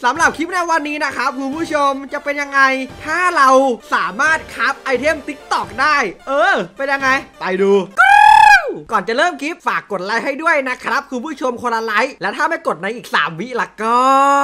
สำหรับคลิปในวันนี้นะครับคุณผู้ชมจะเป็นยังไงถ้าเราสามารถคับไอเทม TikTok ได้เป็นยังไงไปดูก่อนจะเริ่มคลิปฝากกดไลค์ให้ด้วยนะครับคุณผู้ชมคนละไลค์และถ้าไม่กดในอีก3 วิล่ะก็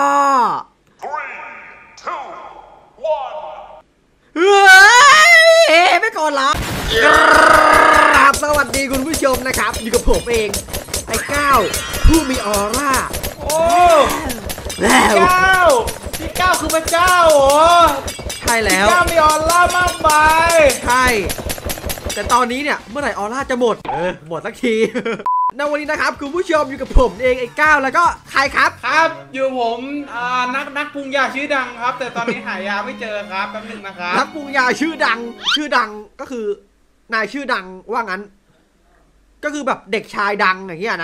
เฮ้ยไม่กดหรอครับสวัสดีคุณผู้ชมนะครับอยู่กับผมเองไอ้ก้าวผู้มีออร่าโอ้แล้วพี่ก้าวคือพระเจ้าเหรอใช่แล้วพี่ก้าวมีออร่ามากมายใช่แต่ตอนนี้เนี่ยเมื่อไหร่ออร่าจะหมดหมดสักทีในวันนี้นะครับคุณผู้ชมอยู่กับผมเองไอ้ก้าวแล้วก็ใครครับอยู่ผมนักปรุงยาชื่อดังครับแต่ตอนนี้หายาไม่เจอครับแป๊บนึงนะครับนักปรุงยาชื่อดังก็คือนายชื่อดังว่างั้นก็คือแบบเด็กชายดังอย่างเงี้ย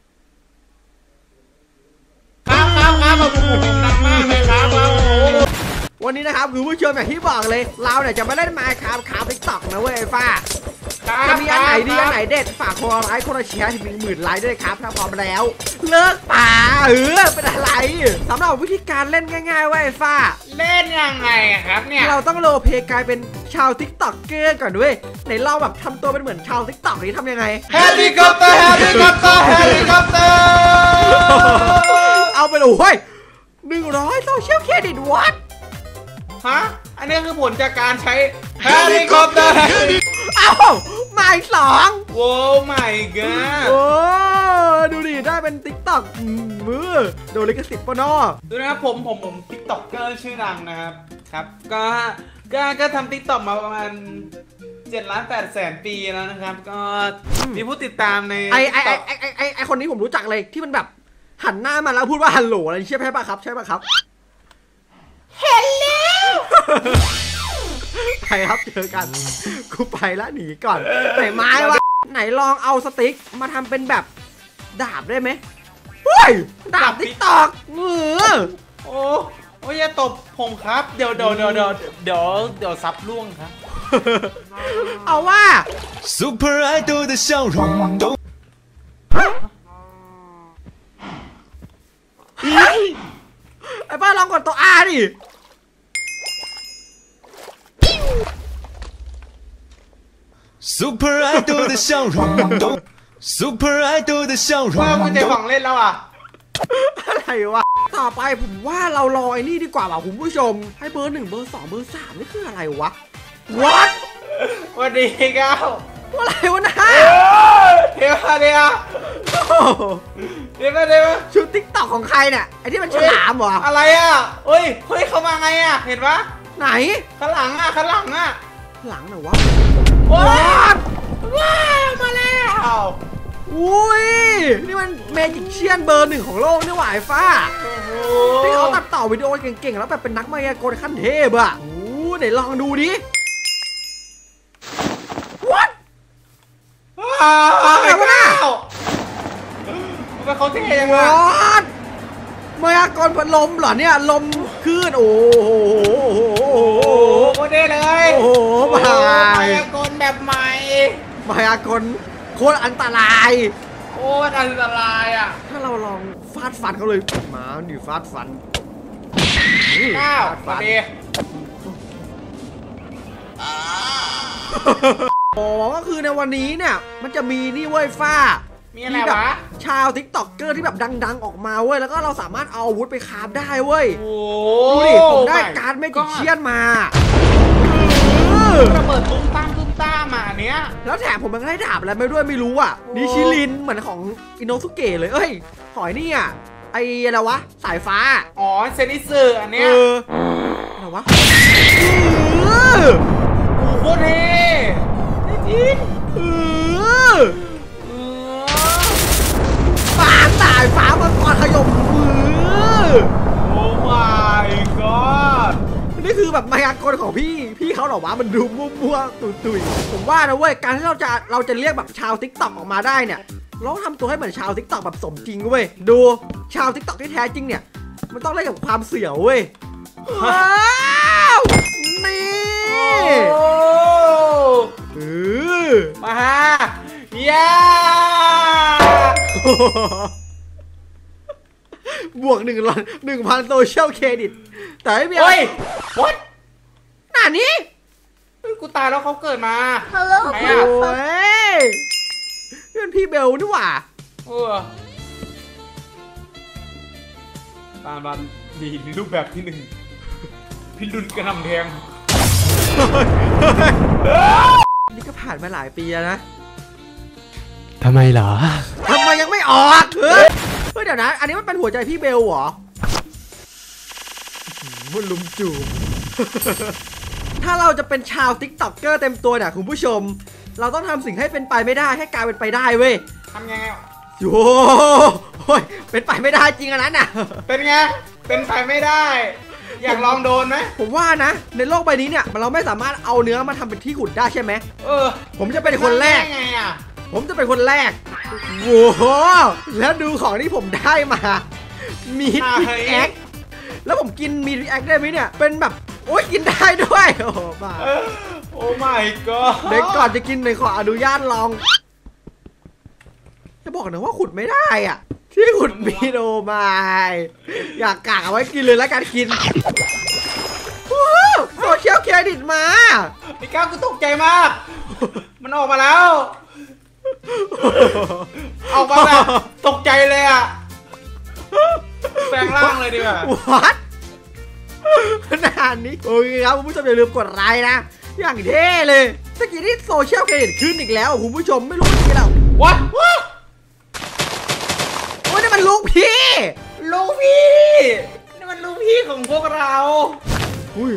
นะครับผมดังมากเลยครับวันนี้นะครับคุณผู้ชมอย่างที่บอกเลยเราเนี่ยจะมาเล่นMinecraftคราฟ TikTok นะเว้ยฟ้าจะมีอันไหนดีอันไหนเด็ดฝากคนละไลค์คนละแชร์ถึง10,000 ไลค์ด้วยครับถ้าพร้อมแล้วเลิกป่าเป็นอะไรสำหรับวิธีการเล่นง่ายๆเว้ยฟ้าเล่นยังไงครับเนี่ยเราต้องโรลเพลย์กลายเป็นชาว TikTok เกอร์ก่อนด้วยไหนเราแบบทำตัวเป็นเหมือนชาว TikTok นี้ทำยังไงเฮลิคอปเตอร์เอาไปเลยเฮ้ย100โซเชียลเครดิตวัดฮะอันนี้คือผลจากการใช้เฮลิคอปเตอร์มาอีก2 โว้ไม่เก้โอ้ดูดิได้เป็น TikTok โดนลิขสิทธิ์ปนอดูนะครับผมติ๊กต็อกเกอร์ชื่อดังนะครับก็ทำติ๊กต็อกมาประมาณ7,800,000 ปีแล้วนะครับก็มีผู้ติดตามในไอคนนี้ผมรู้จักเลยที่มันแบบหันหน้ามาแล้วพูดว่าฮัลโหลอะไรใช่ไหมครับใช่ป่ะครับเห็นแล้วไปครับเจอกันกูไปแล้วหนีก่อนไหนไม้วะไหนลองเอาสติ๊กมาทำเป็นแบบดาบได้ไหมเฮ้ยดาบTikTok โอ้ยอย่าตบผมครับเดี๋ยวซับล่วงครับเอาว่า Super Idol 的笑容都ไอ้ป้าลองกดตัว R ดิ Super Idol 的笑容都 Super Idol 的笑容ว่าคุณจะหวังเล่นแล้วอ่ะอะไรวะต่อไปผมว่าเรารอไอ้นี่ดีกว่าว่ะคุณผู้ชมให้เบอร์ 1เบอร์ 2เบอร์ 3นี่คืออะไรวะ What วันดีก้าวอะไรวะนะเดี๋ยวชุด TikTok ของใครเนี่ยไอ้ที่มันฉลามเหรออะไรอ่ะเฮ้ยเขามาไงอ่ะเห็นปะไหนข้างหลังหลังไหนวะว้าวมาแล้วอุ้ยนี่มันเมจิกเชียนเบอร์ 1ของโลกนี่หว่าไอ้ฟ้าที่เขาตัดต่อวิดีโอเก่งๆแล้วแบบเป็นนักมายากลขั้นเทพอ่ะโอ้ไหนลองดูดิ What อะไรวะน่ะมันเขาเท่ยังไงมายากลพัดลมเหรอเนี่ยลมคลื่นโอ้โหโคตรเท่เลยโอ้โหมายากลแบบใหม่มายากลโคตรอันตรายโอ้อันตรายอ่ะถ้าเราลองฟาดฟันเขาเลยมาดิฟาดฟันก้าวฟันอ๋อก็คือในวันนี้เนี่ยมันจะมีนี่เว้ยฟ้ามีอะไรวะชาว TikToker ที่แบบดังๆออกมาเว้ยแล้วก็เราสามารถเอาอาวุธไปคราฟได้เว้ยดูดิผมได้การ์ดเมจิกเชียนมาระเบิดตุ้มตามมาเนี้ยแล้วแถมผมยังได้ดาบอะไรไม่ด้วยไม่รู้อ่ะนิชิลินเหมือนของอินโนสุเกะเลยหอยนี่อ่ะไออะไรวะสายฟ้าอ๋อเซนิสึอันเนี้ยอะไรวะโคตรเท่จริงสายฟ้ามันกอดขยมมือโอ้ my god นี่คือแบบมายากลของพี่เขาหรอวะมันดูมั่วๆตุยๆผมว่านะเว้ยการที่เราจะเรียกแบบชาว TikTok ออกมาได้เนี่ยเราทำตัวให้เหมือนชาว TikTok แบบสมจริงเว้ยดูชาว TikTok ที่แท้จริงเนี่ยมันต้องเล่นกับความเสี่ยวเว้ยว้าวนี่มาฮะย้าบวก1,000โซเชียลเครดิตแต่ไม่มีเฮ้ย what หน้านี้เฮ้ยกูตายแล้วเขาเกิดมา Hello ไหนโอ้อะยนี่เป็นพี่เบลนี่หว่าตามบันดีรูปแบบที่ 1พี่รุนกระหน่ำแทงนี่ก็ผ่านมาหลายปีแล้วนะทำไมเหรอทำไมยังไม่ออกเฮ้ยเดี๋ยวนะ อันนี้มันเป็นหัวใจพี่เบลเหรอมันลุมจูบ ถ้าเราจะเป็นชาวติ๊กต็อกเกอร์เต็มตัวเนี่ยคุณผู้ชม เราต้องทำสิ่งให้เป็นไปไม่ได้ให้กลายเป็นไปได้เว้ยทำยังไงโอ้ยเป็นไปไม่ได้จริงอันนั้นน่ะเป็นไง เป็นไปไม่ได้ อยากลองโดนไหมผมว่านะในโลกใบนี้เนี่ยเราไม่สามารถเอาเนื้อมาทำเป็นที่ขุดได้ใช่ไหม ผมจะเป็นคนแรกไงอ่ะผมจะเป็นคนแรกโว้โหแล้วดูของที่ผมได้มา มีดพิกแอคแล้วผมกินมีดพิกแอคได้ไหมเนี่ย เป็นแบบโอ้ยกินได้ด้วย โอ้บ้าโอ้ my god เดี๋ยวก่อนจะกินเลยขออนุญาตลอง จะบอกนะว่าขุดไม่ได้อ่ะ ที่ขุดมีโดมาอยากกากเอาไว้กินเลยแล้วกันกินโซเชียลเครดิตมาพี่ก้าวกูตกใจมาก มันออกมาแล้ว ออกมาแบบตกใจเลยอ่ะแปลงร่างเลยดีกว่าวัดขนาดนี้โอเคครับคุณผู้ชมอย่าลืมกดไลค์นะ อย่างเท่เลยตะกี้นี่โซเชียลเครดิตขึ้นอีกแล้วคุณผู้ชมไม่รู้เป็นไงแล้ว What โอ้ยนี่มันลูกพี่ลูกพี่นี่มันลูกพี่ของพวกเราอุ้ย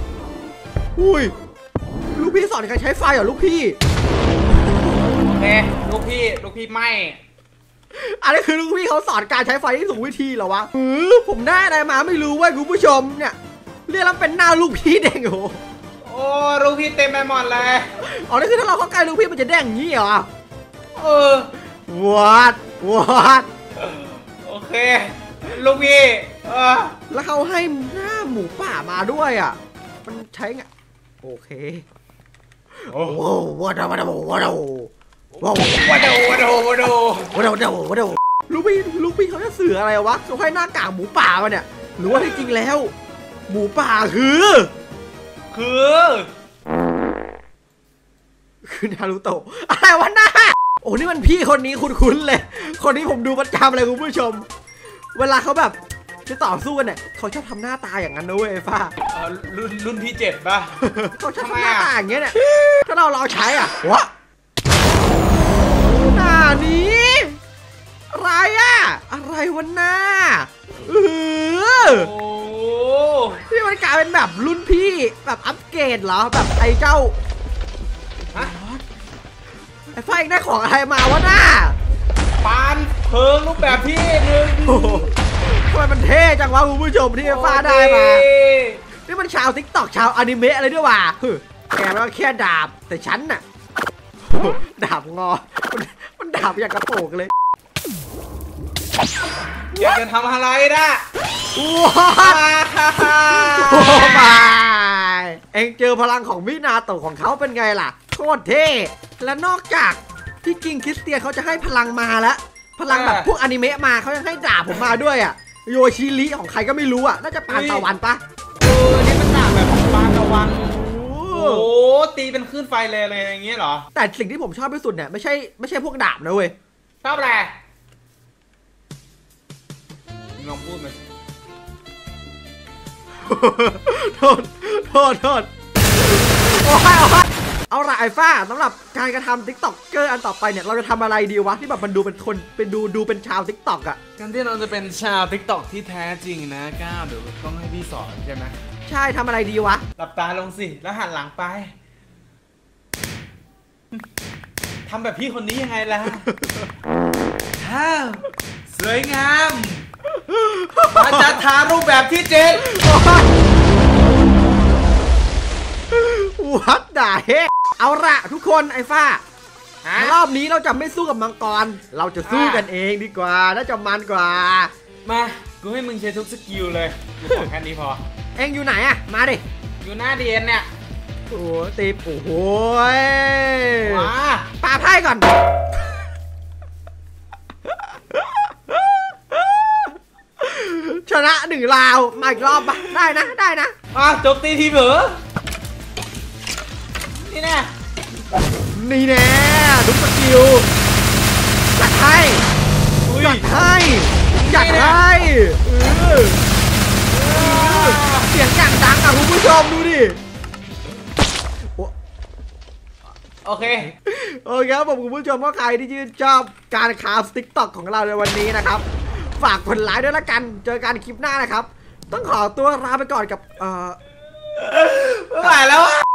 ลูกพี่สอนการใช้ไฟเหรอลูกพี่โอเคลูกพี่ไม่อันนี้คือลูกพี่เขาสอนการใช้ไฟที่ถูกวิธีเหรอวะผมได้อะไรมาไม่รู้เว้ยคุณผู้ชมเนี่ยเรียกแล้วเป็นหน้าลูกพี่แดงโอ้โอ้ลูกพี่เต็มไปหมดเลยอ๋อนี่คือถ้าเราเข้าใกล้ลูกพี่มันจะแดงอย่างนี้เหรอวัด โอเค ลูกพี่แล้วเขาให้หน้าหมูป่ามาด้วยอ่ะมันใช้ไงโอเคโอ้โหว้าวลูกพี่เขาจะสื่ออะไรวะเขาให้หน้ากากหมูป่ามาเนี่ยหรือว่าที่จริงแล้ว หมูป่าคือนารูโตะอะไรวะหน้าโอ้นี่มันพี่คนนี้คุ้นๆเลยคนนี้ผมดูประจำเลยคุณผู้ชมเวลาเขาแบบจะต่อสู้กันเนี่ยเขาชอบทำหน้าตาอย่างนั้นนะเว้ยฟ้ารุ่นที่7ป่ะเขาชอบทำหน้าตาอย่างเงี้ยเนี่ยถ้าเราใช้อ่ะวะหน้านี้อะไรวะหน้าที่มันกลายเป็นแบบรุ่นพี่แบบอัปเกรดเหรอแบบไอ้เจ้าไอ้ฟ้าอีกได้ของอะไรมาวะหน้าปานเพิงรูปแบบพี่หนึ่งทำไมมันเท่จังวะคุณผู้ชมที่ไอ้ฟ้าได้มานี่มันชาวติ๊กต็อกชาวอนิเมะอะไรด้วยวะแกมันแค่ดาบแต่ฉันน่ะดาบงอมันดาบอย่างกระโปงเลยอยากจะทำอะไรนะว้าวเอ็งเจอพลังของมินาโตะของเขาเป็นไงล่ะโคตรเท่และนอกจากที่กิงคริสเตียนเขาจะให้พลังมาแล้วพลังแบบพวกอนิเมะมาเขายังให้ดาบผมมาด้วยอ่ะโยชิริของใครก็ไม่รู้อ่ะน่าจะปานตะวันปะนี่มันดาบแบบปานตะวันโอ้ตีเป็นคลื่นไฟเลยอย่างเงี้ยเหรอแต่สิ่งที่ผมชอบที่สุดเนี่ยไม่ใช่พวกดาบนะเว้ยชอบอะไรลองพูดมาโทษเอาละไอ้ฟ้าสำหรับการกระทำติ๊กต็อกเกอร์อันต่อไปเนี่ยเราจะทำอะไรดีวะที่แบบมันดูเป็นคนเป็นดูเป็นชาวติ๊กต็อกอะการที่เราจะเป็นชาวติ๊กต็อกที่แท้จริงนะก้าวเดี๋ยวต้องให้พี่สอนใช่ไหมใช่ทำอะไรดีวะหลับตาลงสิแล้วหันหลังไปทำแบบพี่คนนี้ยังไงล่ะสวยงามมาจัดทารูปแบบที่7 วัดด่าเฮเอาละทุกคนไอ้ฟ้ารอบนี้เราจะไม่สู้กับมังกรเราจะสู้กันเองดีกว่าน่าจะมันกว่ามากูให้มึงใช้ทุกสกิลเลยกูขอแค่นี้พอเอ็งอยู่ไหนอะมาดิอยู่หน้าเดียนเนี่ยโอ้ตีโอ้โหว้าปาไพ่ก่อน 1 ราวมาอีกรอบปะได้นะมาโจมตีทีมเหรอนี่แน่นี่แน่ทุกสกิลจัดให้อุ้ยจัดให้เสียงอย่างดังอ่ะคุณผู้ชมดูดิโอเคโอเคครับผมคุณผู้ชมว่าใครที่ชื่นชอบการคราฟติ๊กต็อกของเราในวันนี้นะครับฝากกดไลค์ด้วยละกันเจอกันคลิปหน้านะครับต้องขอตัวลาไปก่อนกับไม่ไหวแล้ว